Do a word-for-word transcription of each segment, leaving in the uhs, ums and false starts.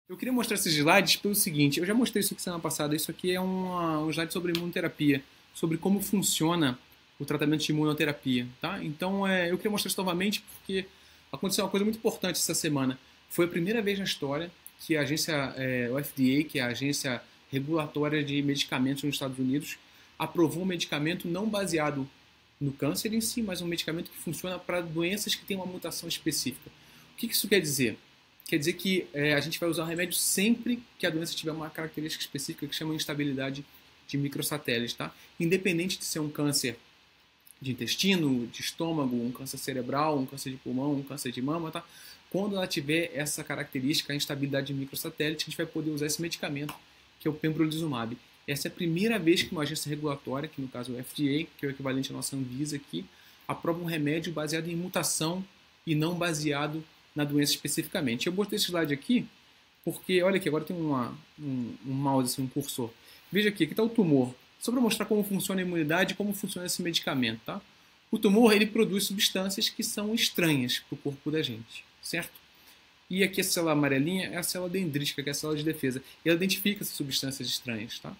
Eu queria mostrar esses slides pelo seguinte, eu já mostrei isso aqui semana passada, isso aqui é uma, um slide sobre imunoterapia, sobre como funciona o tratamento de imunoterapia, tá? Então, é, eu queria mostrar isso novamente porque aconteceu uma coisa muito importante essa semana. Foi a primeira vez na história que a agência, é, o F D A, que é a agência regulatória de medicamentos nos Estados Unidos, aprovou um medicamento não baseado no câncer em si, mas um medicamento que funciona para doenças que têm uma mutação específica. O que isso quer dizer? Quer dizer que é, a gente vai usar o remédio sempre que a doença tiver uma característica específica que chama instabilidade de microsatélites, tá? Independente de ser um câncer de intestino, de estômago, um câncer cerebral, um câncer de pulmão, um câncer de mama, tá? Quando ela tiver essa característica, a instabilidade de microsatélite, a gente vai poder usar esse medicamento, que é o pembrolizumab. Essa é a primeira vez que uma agência regulatória, que no caso é o F D A, que é o equivalente à nossa Anvisa aqui, aprova um remédio baseado em mutação e não baseado na doença especificamente. Eu botei esse slide aqui porque, olha aqui, agora tem uma, um, um mouse, assim, um cursor. Veja aqui, aqui está o tumor. Só para mostrar como funciona a imunidade e como funciona esse medicamento, tá? O tumor, ele produz substâncias que são estranhas para o corpo da gente, certo? E aqui a célula amarelinha é a célula dendrítica, que é a célula de defesa. E ela identifica essas substâncias estranhas, tá?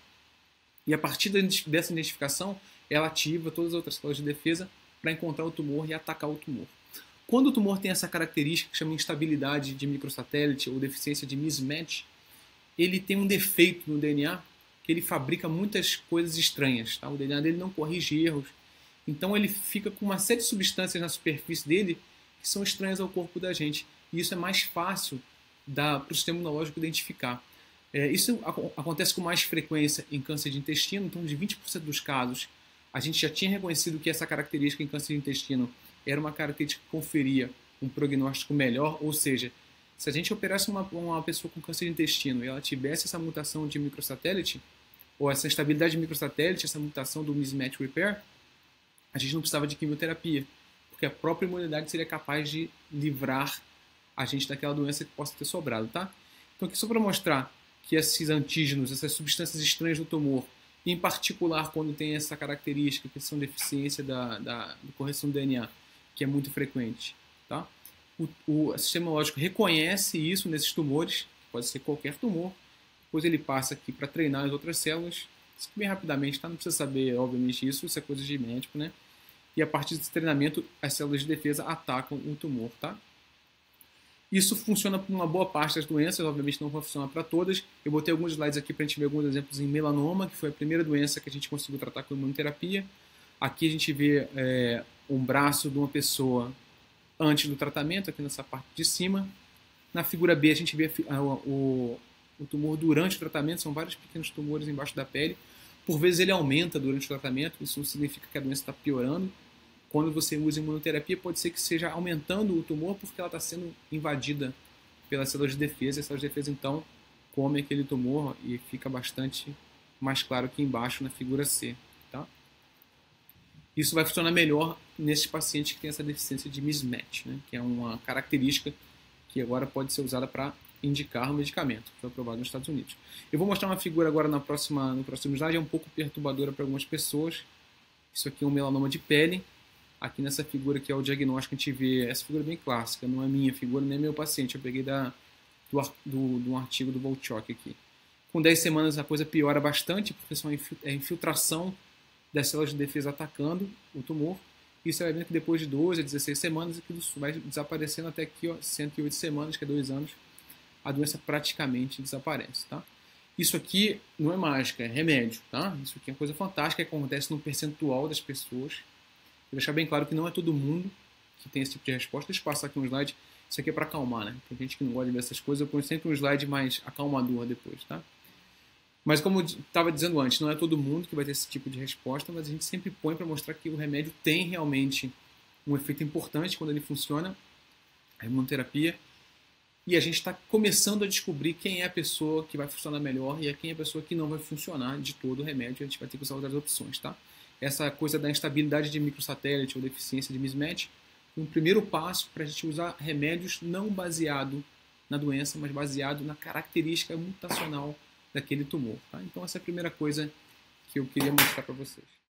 E a partir dessa identificação, ela ativa todas as outras células de defesa para encontrar o tumor e atacar o tumor. Quando o tumor tem essa característica que chama instabilidade de microsatélite ou deficiência de mismatch, ele tem um defeito no D N A que ele fabrica muitas coisas estranhas. Tá? O D N A dele não corrige erros. Então ele fica com uma série de substâncias na superfície dele que são estranhas ao corpo da gente. E isso é mais fácil para o sistema imunológico identificar. É, isso acontece com mais frequência em câncer de intestino. Então, de vinte por cento dos casos, a gente já tinha reconhecido que essa característica em câncer de intestino era uma característica que conferia um prognóstico melhor, ou seja, se a gente operasse uma, uma pessoa com câncer de intestino e ela tivesse essa mutação de microsatélite, ou essa instabilidade de microsatélite, essa mutação do mismatch repair, a gente não precisava de quimioterapia, porque a própria imunidade seria capaz de livrar a gente daquela doença que possa ter sobrado, tá? Então aqui só para mostrar que esses antígenos, essas substâncias estranhas do tumor, em particular quando tem essa característica, que são deficiência da, da, da correção do D N A, que é muito frequente, tá? O, o sistema imunológico reconhece isso nesses tumores, pode ser qualquer tumor, depois ele passa aqui para treinar as outras células, isso bem rapidamente, tá? Não precisa saber, obviamente, isso, isso é coisa de médico, né? E a partir desse treinamento, as células de defesa atacam o tumor, tá? Isso funciona para uma boa parte das doenças, obviamente não vai funcionar para todas. Eu botei alguns slides aqui para a gente ver alguns exemplos em melanoma, que foi a primeira doença que a gente conseguiu tratar com imunoterapia. Aqui a gente vê é, um braço de uma pessoa antes do tratamento, aqui nessa parte de cima. Na figura B a gente vê a, o, o tumor durante o tratamento, são vários pequenos tumores embaixo da pele. Por vezes ele aumenta durante o tratamento, isso não significa que a doença está piorando. Quando você usa imunoterapia, pode ser que seja aumentando o tumor porque ela está sendo invadida pelas células de defesa. E as células de defesa, então, comem aquele tumor e fica bastante mais claro aqui embaixo na figura C. Tá? Isso vai funcionar melhor nesses pacientes que têm essa deficiência de mismatch, né? Que é uma característica que agora pode ser usada para indicar o medicamento, que foi aprovado nos Estados Unidos. Eu vou mostrar uma figura agora na próxima, no próximo slide, é um pouco perturbadora para algumas pessoas. Isso aqui é um melanoma de pele. Aqui nessa figura que é o diagnóstico, a gente vê essa figura bem clássica, não é minha figura, nem é meu paciente, eu peguei da, do, do, do um artigo do Volchok aqui. Com dez semanas a coisa piora bastante, porque são a infiltração das células de defesa atacando o tumor, e você vai vendo que depois de doze a dezesseis semanas, aquilo vai desaparecendo até aqui, ó, cento e oito semanas, que é dois anos, a doença praticamente desaparece, tá? Isso aqui não é mágica, é remédio, tá? Isso aqui é uma coisa fantástica que acontece num percentual das pessoas. Vou deixar bem claro que não é todo mundo que tem esse tipo de resposta. Deixa eu passar aqui um slide. Isso aqui é para acalmar, né? Tem gente que não gosta de ver essas coisas. Eu ponho sempre um slide mais acalmador depois, tá? Mas como eu estava dizendo antes, não é todo mundo que vai ter esse tipo de resposta, mas a gente sempre põe para mostrar que o remédio tem realmente um efeito importante quando ele funciona, a imunoterapia, e a gente está começando a descobrir quem é a pessoa que vai funcionar melhor e quem é a pessoa que não vai funcionar de todo o remédio. A gente vai ter que usar outras opções, tá? Essa coisa da instabilidade de microsatélite ou deficiência de mismatch, um primeiro passo para a gente usar remédios não baseado na doença, mas baseado na característica mutacional daquele tumor. Tá? Então essa é a primeira coisa que eu queria mostrar para vocês.